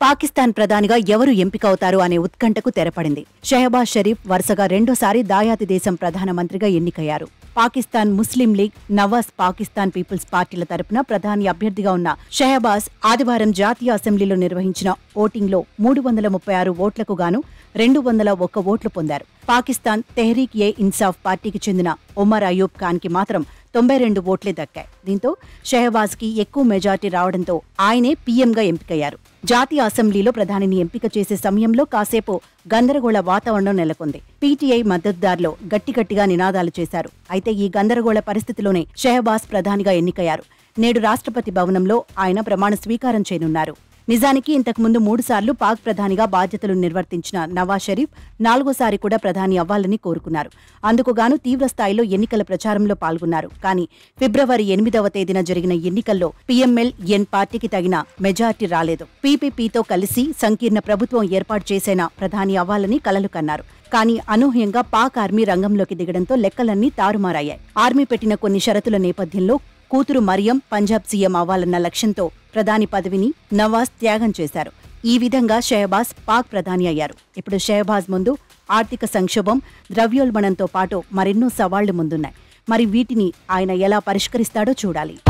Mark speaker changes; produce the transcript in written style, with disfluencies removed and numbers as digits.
Speaker 1: పాకిస్తాన్ ప్రధానిగా ఎవరు ఎంపికవుతారు అనే ఉత్కంఠకు తెరపడింది. షెహబాజ్ షరీఫ్ వరుసగా రెండోసారి దాయాది దేశం ప్రధానమంత్రిగా ఎన్నికయ్యారు. Pakistan Muslim League, Nawaz Pakistan Peoples పార్టీల తరపున ప్రధాని అభ్యర్థిగా ఉన్న షెహబాజ్ ఆదివారం జాతీయ అసెంబ్లీలో నిర్వహించిన ఓటింగ్లో 336 ఓట్లకు గాను 201 ఓట్లు పొందారు. పాకిస్తాన్ తెహ్రీక్ ఏ ఇన్సాఫ్ పార్టీకి చెందిన ఒమర్ అయూబ్ ఖాన్కి మాత్రం 92 ఓట్లే దక్కాయి. దీంతో షెహబాజ్కి ఎక్కువ మెజార్టీ రావడంతో ఆయనే పీఎంగా ఎంపికయ్యారు. జాతీయ అసెంబ్లీలో ప్రధానిని ఎంపిక చేసే సమయంలో కాసేపు గందరగోళ వాతావరణం నెలకొంది. పీటీఐ మద్దతుదారులు గట్టిగట్టిగా నినాదాలు చేశారు. అయితే ఈ గందరగోళ పరిస్థితిలోనే షెహబాజ్ ప్రధానిగా ఎన్నికయ్యారు. నేడు రాష్ట్రపతి భవనంలో ఆయన ప్రమాణ స్వీకారం చేయనున్నారు. నిజానికి ఇంతకుముందు 3 సార్లు పాక్ ప్రధానిగా బాధ్యతలు నిర్వర్తించిన నవాజ్ షరీఫ్ 4వసారి కూడా ప్రధాని అవ్వాలని కోరుకున్నారు. అందుకుగాను తీవ్రస్థాయిలో ఎన్నికల ప్రచారంలో పాల్గొన్నారు. కానీ ఫిబ్రవరి 8వ తేదీన జరిగిన ఎన్నికల్లో పీఎంఎల్-ఎన్ పార్టీకి తగిన మెజార్టీ రాలేదు. పీపీపీతో కలిసి సంకీర్ణ ప్రభుత్వం ఏర్పాటు చేసైనా ప్రధాని అవ్వాలని కలలు కన్నారు. కానీ అనూహ్యంగా పాక్ ఆర్మీ రంగంలోకి దిగడంతో లెక్కలన్నీ తారుమారయ్యాయి. ఆర్మీ పెట్టిన కొన్ని షరతుల నేపథ్యంలో కూతురు మరియం పంజాబ్ సీఎం అవ్వాలన్న లక్ష్యంతో ప్రధాని పదవిని నవాజ్ త్యాగం చేశారు. ఈ విధంగా షెహబాజ్ పాక్ ప్రధాని అయ్యారు. ఇప్పుడు షెహబాజ్ ముందు ఆర్థిక సంక్షోభం, ద్రవ్యోల్బణంతో పాటు మరెన్నో సవాళ్లు ముందున్నాయి. మరి వీటిని ఆయన ఎలా పరిష్కరిస్తాడో చూడాలి.